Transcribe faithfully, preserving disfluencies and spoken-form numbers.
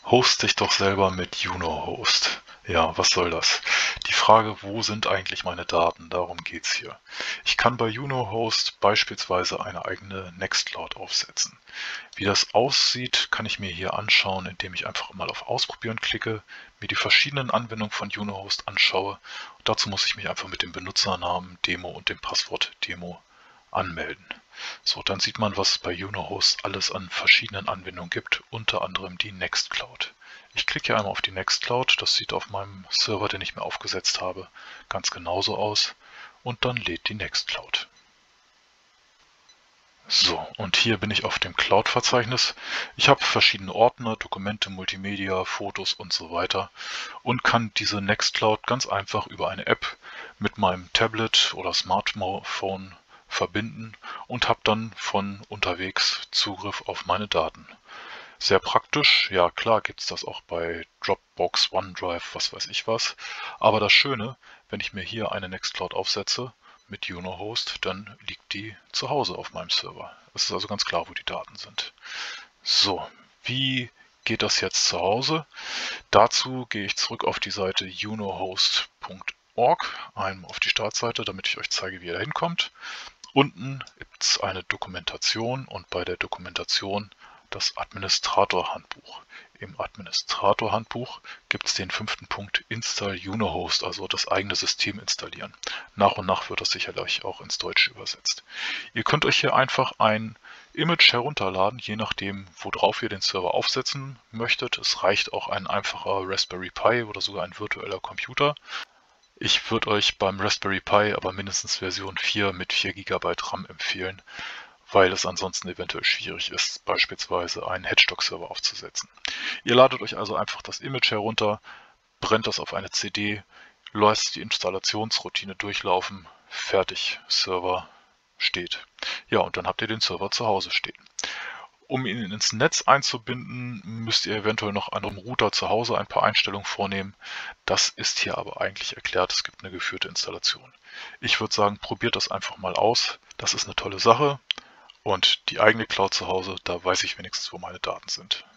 Host dich doch selber mit Juno-Host. Ja, was soll das? Die Frage, wo sind eigentlich meine Daten? Darum geht's hier. Ich kann bei Juno-Host beispielsweise eine eigene Nextcloud aufsetzen. Wie das aussieht, kann ich mir hier anschauen, indem ich einfach mal auf Ausprobieren klicke, mir die verschiedenen Anwendungen von Juno-Host anschaue. Und dazu muss ich mich einfach mit dem Benutzernamen Demo und dem Passwort Demo anmelden. So, dann sieht man, was es bei Juno-Host alles an verschiedenen Anwendungen gibt, unter anderem die Nextcloud. Ich klicke hier einmal auf die Nextcloud, das sieht auf meinem Server, den ich mir aufgesetzt habe, ganz genauso aus und dann lädt die Nextcloud. So, und hier bin ich auf dem Cloud-Verzeichnis. Ich habe verschiedene Ordner, Dokumente, Multimedia, Fotos und so weiter und kann diese Nextcloud ganz einfach über eine App mit meinem Tablet oder Smartphone verbinden und habe dann von unterwegs Zugriff auf meine Daten. Sehr praktisch, ja klar gibt es das auch bei Dropbox, OneDrive, was weiß ich was. Aber das Schöne, wenn ich mir hier eine Nextcloud aufsetze mit Juno-Host, dann liegt die zu Hause auf meinem Server. Es ist also ganz klar, wo die Daten sind. So, wie geht das jetzt zu Hause? Dazu gehe ich zurück auf die Seite junohost punkt org, einmal auf die Startseite, damit ich euch zeige, wie ihr da hinkommt. Unten gibt es eine Dokumentation und bei der Dokumentation das Administrator-Handbuch. Im Administrator-Handbuch gibt es den fünften Punkt Install Juno-Host, also das eigene System installieren. Nach und nach wird das sicherlich auch ins Deutsche übersetzt. Ihr könnt euch hier einfach ein Image herunterladen, je nachdem, worauf ihr den Server aufsetzen möchtet. Es reicht auch ein einfacher Raspberry Pi oder sogar ein virtueller Computer. Ich würde euch beim Raspberry Pi aber mindestens Version vier mit vier Gigabyte RAM empfehlen, weil es ansonsten eventuell schwierig ist, beispielsweise einen Hedgestock-Server aufzusetzen. Ihr ladet euch also einfach das Image herunter, brennt das auf eine C D, lasst die Installationsroutine durchlaufen, fertig, Server steht. Ja, und dann habt ihr den Server zu Hause stehen. Um ihn ins Netz einzubinden, müsst ihr eventuell noch an eurem Router zu Hause ein paar Einstellungen vornehmen. Das ist hier aber eigentlich erklärt, es gibt eine geführte Installation. Ich würde sagen, probiert das einfach mal aus. Das ist eine tolle Sache und die eigene Cloud zu Hause, da weiß ich wenigstens, wo meine Daten sind.